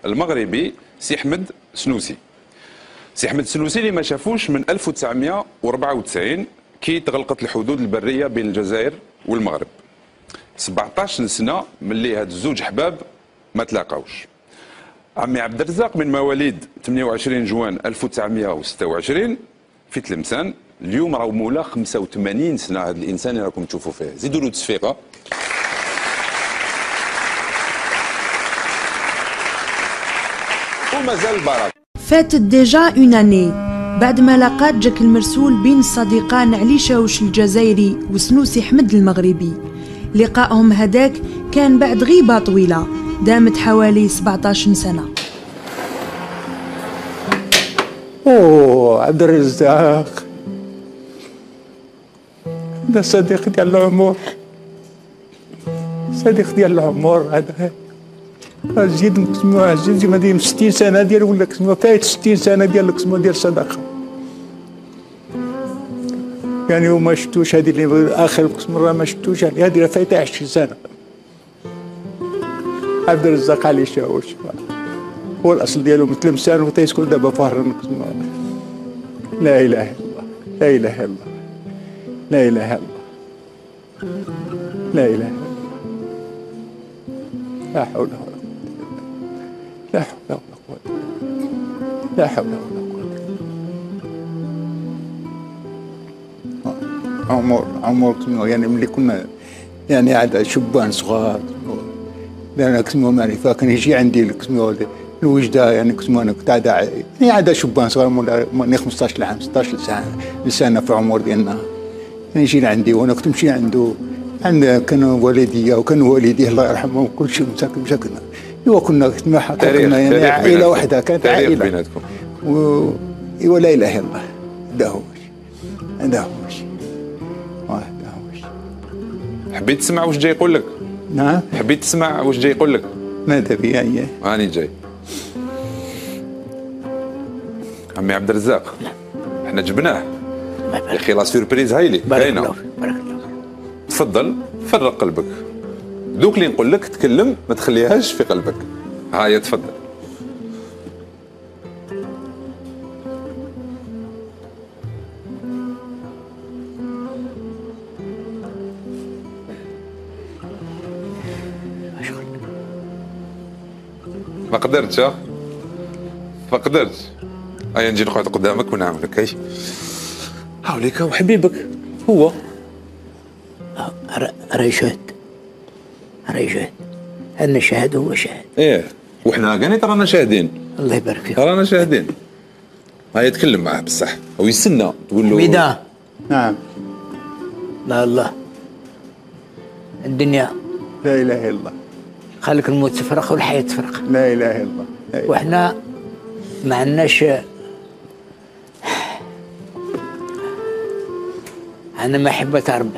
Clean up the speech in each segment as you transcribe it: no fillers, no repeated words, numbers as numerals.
المغربي سي احمد سنوسي. سي احمد سنوسي اللي ما شافوش من 1994 كي تغلقت الحدود البريه بين الجزائر والمغرب. 17 سنه ملي هاد الزوج حباب ما تلاقاوش. عمي عبد الرزاق من مواليد 28 جوان 1926 في تلمسان. اليوم راهو مولا 85 سنه. هذا الانسان اللي راكم تشوفوا فيه، زيدوا له تصفيقه. ومازال البركه. فاتت ديجا اون اني بعد ما لاقات جاك المرسول بين الصديقان علي شاوش الجزائري وسنوسي حمد المغربي. لقائهم هداك كان بعد غيبة طويلة دامت حوالي 17 سنة. اوه عبد الرزاق هذا صديق ديال العمر، صديق ديال العمر هذا. زيد نقسموها زيد ما دايم 60 سنه ديال ولا قسموها فايت 60 سنه ديال القسمه ديال الصداقه. يعني وما شفتوش هذه اللي اخر قسم راه ما شفتوش، يعني هذه فايته 20 سنه. عبد الرزاق علي شاوش هو الاصل ديالو من تلمسان وتيسكن دابا في هرم. لا اله الا الله، لا اله الا الله، لا اله الا الله، لا اله الا الله، لا حول ولا قوة، لا حول ولا قوة، لا حول ولا قوة. عمر يعني ملي كنا يعني عاد شبان صغار، انا كسمو معرفة كان يجي عندي كسمو الوجده، يعني كسمو انا كنت عاد يعني عاد شبان صغار مولي 15 عام 16 سنه في العمر ديالنا. كان يجي لعندي وانا كنت نمشي عنده. كان والدي وكان والديه الله يرحمهم كل شيء مساكن. ايوا كنا كنا يعني عائله واحده، كانت عائله بيناتكم. ايوا لا اله الا الله. هذا هو حبيت تسمع واش جاي يقول لك؟ نعم حبيت تسمع واش جاي يقول لك؟ ماذا بي اييه راني جاي. عمي عبد الرزاق احنا جبناه يا اخي، لا سوربريز هايلي باينه. بارك الله. تفضل فرق قلبك، دوك اللي نقول لك تكلم ما تخليهاش في قلبك. هايا تفضل. ما قدرتش ما قدرتش. هيا نجي نقعد قدامك ونعملك. هاي هاوليك وحبيبك هو راهي شاهد، راهي شاهد. أنا شاهد هو شاهد. ايه وحنا كاني ترانا شاهدين. الله يبارك فيك. ترانا شاهدين. هيا تكلم معاه بصح هو يستنى تقول له. حميدة. نعم. لا الله الدنيا لا اله الا الله. خليك الموت تفرق والحياة تفرق. لا اله الا الله. واحنا ما عندناش، عندنا محبة ربي.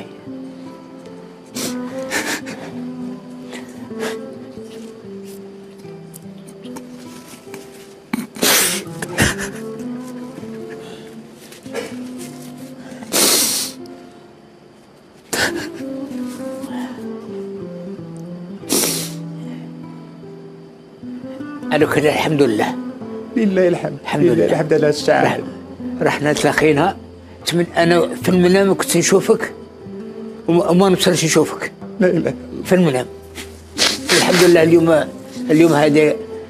على كل الحمد لله. لله الحمد. الحمد لله. الحمد لله السعادة. رحنا تلاقينا. انا في المنام كنت نشوفك وما نوصلش نشوفك. لا اله في المنام. الحمد لله اليوم هذا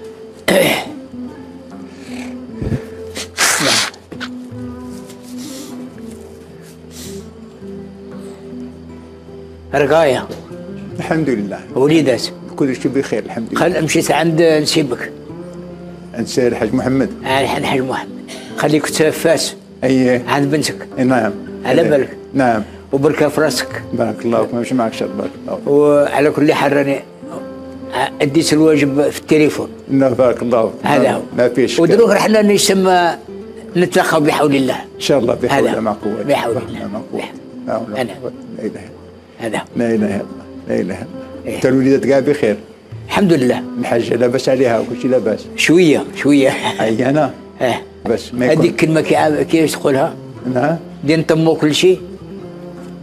رقاية. الحمد لله. وليدات كل شيء بخير الحمد لله. خل مشيت عند نسيبك، عند سير الحاج محمد. الحاج محمد خليك تفاس. اييه عند بنتك. نعم على بالك. نعم وبركة في راسك. بارك الله فيك. ما ماشي معك شر. بارك الله. وعلى كل حال راني اديت الواجب في التليفون. بارك الله. هذا هو. ما فيش. ودروك رحنا نسمى نتلاقاو بحول الله. ان شاء الله بحول الله مع قوة. بحول الله. لا اله انا هذا لا اله الا الله. لا اله الا الله. انت الوليدات كاع بخير الحمد لله. الحاجه لاباس عليها وكل شيء لاباس. شويه اي انا بس ما يكون. هذيك كلمه كيفاش تقولها؟ نعم دي نتمو كل شيء،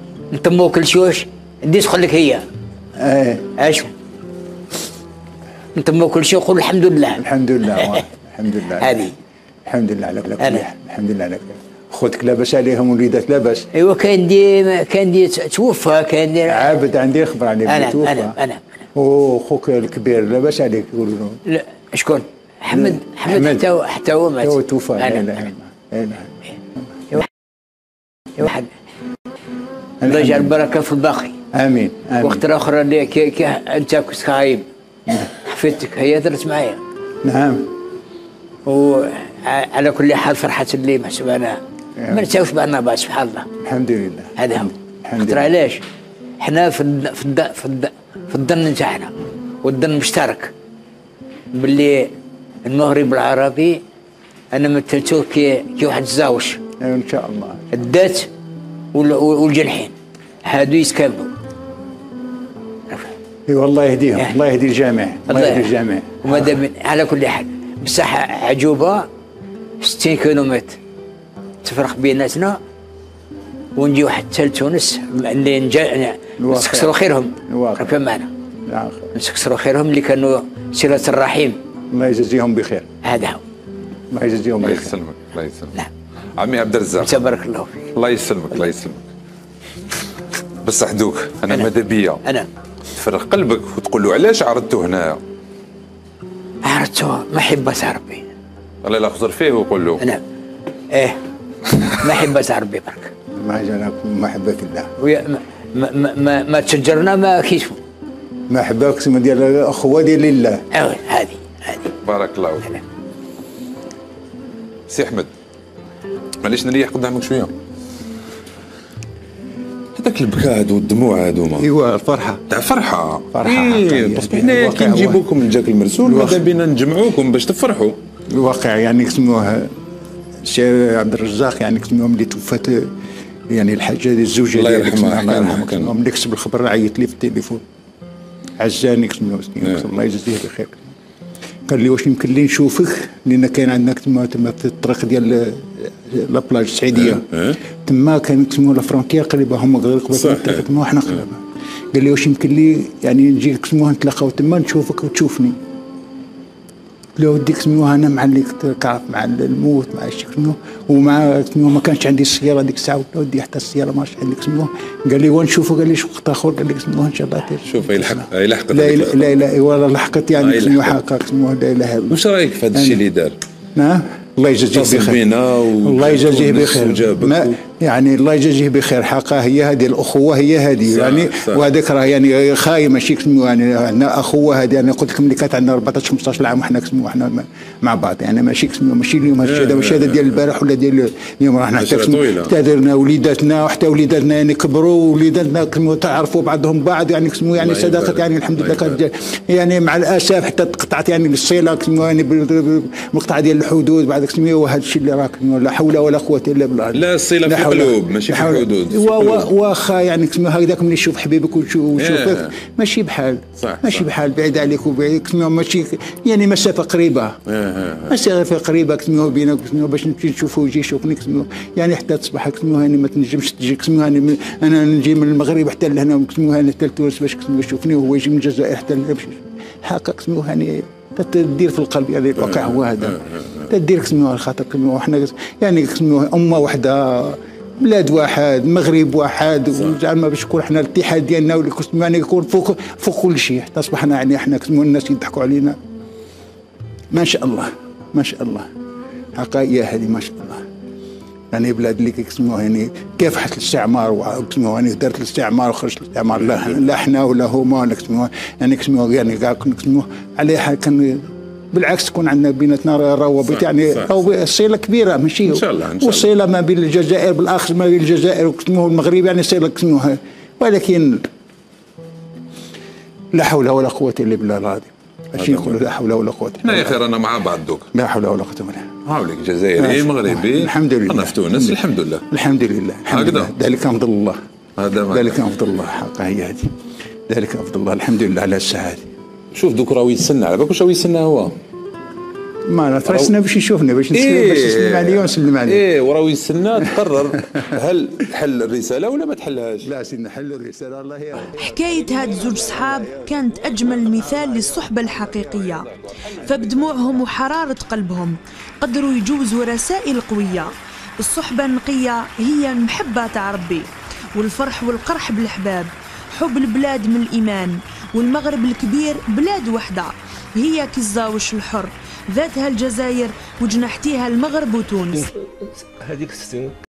نتمو كل شيء. واش دي تقول لك هي؟ ايه اش نتم كل شيء نقول الحمد لله. الحمد لله الحمد لله. هذه الحمد لله على كل حال. الحمد لله على كل خوتك لاباس عليهم وليدات لاباس؟ ايوا كان دي توفى، كان دي عابد عندي خبر عليه توفى. انا وخوك الكبير لاباس عليك يقولوا له؟ لا شكون؟ حمد حتى هو مات. هو توفى. لا اله الا الله. واحد الله يجعل البركه في الباقي. امين امين. وقت الاخر اللي كي انت كنت غايب حفيدتك هي درت معايا. نعم. وعلى كل حال فرحت اللي محسوب انا ما نساوش بعضنا بعض سبحان الله. الحمد لله. هذا هو. الحمد لله. علاش؟ حنا في الظن نتاعنا والظن مشترك باللي المغرب العربي انا مثلته كي واحد الزاوش. ان شاء الله. الذات والجنحين هادو يتكاملوا. اي والله يهديهم. الله يهدي الجامع. الله يهدي الجامع. وماذا على كل حال بصح عجوبه 60 كيلومتر تفرق بيناتنا ونجيو حتى لتونس اللي نستكثروا خيرهم. فهم معنا نستكثروا خيرهم اللي كانوا صلة الرحيم. الله يجزيهم بخير. هذا هو. الله يجزيهم بخير. الله يسلمك. الله يسلمك. نعم. عمي عبد الرزاق تبارك الله فيك. الله يسلمك. الله يسلمك. بس حدوك انا ماذا بيا انا تفرغ قلبك وتقول له علاش عرضته هنايا؟ عرضته محبة ربي. الله لا خزر فيه وقول له. نعم. ايه محبة ربي برك. ما جانا محبة الله. ما تشجرنا ما كيشفوا. محبة كما ديال الاخوة ديال الله. هذه بارك الله فيك. سي احمد معليش نريح قدامك شويه. هذاك البكاء هادو والدموع هادوما. ايوا الفرحه تاع فرحه. إيه باسكو حنا كي نجيبوكم من جاك المرسول ماذا بينا نجمعوكم باش تفرحوا. الواقع يعني يسموه السي عبد الرزاق يعني يسموه ملي توفات يعني الحاجه ديال الزوجه الله يرحمها. الله يرحمها. ملي كتب الخبر عيط لي في التليفون عزاني يسموه الله يجزيه بخير. قال لي واش يمكن لي نشوفك لان كاين عندنا تما في الطريق ديال لابلاج السعيديه تما كان تسموه لا فرونتيير قريبه هم قريبه تما وحنا قريبه. قال لي واش يمكن لي يعني نجي تسموه نتلاقاو تما نشوفك وتشوفني. قلت له وديك تسموه انا مع اللي كعرف مع الموت مع الشيء تسموه ومع تسموه ما كانش عندي السياره ديك الساعه ولا ودي حتى السياره ماش عندي تسموه. قال لي ونشوفه قال لي شو وقت اخر قال لي تسموه ان شاء الله شوف يلحقت لا والله لحقت يعني تسموه حقق تسموه لا اله الا الله. واش رايك في هذا الشيء اللي دار؟ نعم الله يجزيه بخير. الله يجزيه بخير. يعني الله يجزيه بخير. حقا هي هذه الاخوه هي هذه يعني وهذاك راه يعني خاي ماشي كسمو يعني عندنا اخوه هذه. انا قلت لكم اللي كانت عندنا 14 15 عام وحنا كسمو وحنا مع بعض يعني ماشي كسمو ماشي اليوم هذا ماشي هذا ديال البارح ولا ديال اليوم. راه حتى تادرنا وليداتنا وحتى وليداتنا يعني كبروا وليداتنا كسمو تعرفوا بعضهم بعض يعني كسمو يعني صداقه يعني الحمد لله كانت يعني مع الاسف حتى تقطعت يعني الصله كسمو يعني بالمقطع ديال الحدود بعد كسمو. وهذا الشيء اللي راك لا حول ولا قوه الا بالله. لا الصله في القلوب ماشي في الحدود. واخا يعني كسمو هكذاك ملي تشوف حبيبك وتشوفك ماشي بحال ماشي بحال بعيد عليك وبعيد كسمو ماشي يعني مسافه قريبه. مسافه قريبه كسمو بينك كسمو باش نمشي نشوفه ويجي يشوفني كسمو يعني حتى تصبح كسمو هاني ما تنجمش تجي كسمو هاني انا نجي من المغرب حتى لهنا كسمو هاني حتى لتونس باش كسمو يشوفني وهو يجي من الجزائر حتى لهنا باش هكا كسمو هاني تدير في القلب يعني الواقع هو هذا. تدير كسمو خاطر كسمو حنا يعني كسمو امه وحده بلاد واحد مغرب واحد وزعما باش يكون حنا الاتحاد ديالنا واللي يعني يكون فوق كل شيء حتى اصبحنا يعني حنا كسمو الناس يضحكوا علينا. ما شاء الله ما شاء الله حقائق هذه ما شاء الله. يعني بلاد اللي كيسموها يعني كافحت الاستعمار وكسموها يعني دارت الاستعمار وخرجت الاستعمار لا حنا ولا هما ولا كسموها يعني كسموها يعني كاع كسموها عليها كان بالعكس تكون عندنا بيناتنا روابط يعني صله كبيره ماشي ان شاء الله والصله ما بين الجزائر بالاخص ما بين الجزائر وكسموه المغرب يعني صله كسموها. ولكن لا حول ولا قوه الا بالله العظيم. ماشي نقولوا لا حول ولا قوه. حنا يا اخي رانا مع بعض دوك. لا حول ولا قوه الا بالله. هاوليك جزائري مغربي الحمد لله. انا في تونس الحمد لله. الحمد لله. هكذا ذلك فضل الله. هذا ذلك فضل الله حقا هي هذه. ذلك فضل الله الحمد لله على السعاده. شوف دوك راهو يتسنى على بالك واش راهو يتسنى هو. ما ترسنا باش يشوفنا باش يسلم عليا ونسلم عليه. وراه يستنى تقرر هل تحل الرساله ولا ما تحلهاش. لا سيدنا حل الرساله الله يا. حكاية هاد زوج صحاب كانت أجمل مثال للصحبة الحقيقية، فبدموعهم وحرارة قلبهم قدروا يجوزوا رسائل قوية. الصحبة النقية هي المحبة تاع ربي، والفرح والقرح بالحباب، حب البلاد من الإيمان، والمغرب الكبير بلاد وحدة هي كالزاوش الحر، ذاتها الجزائر وجنحتيها المغرب وتونس. هذيك السنين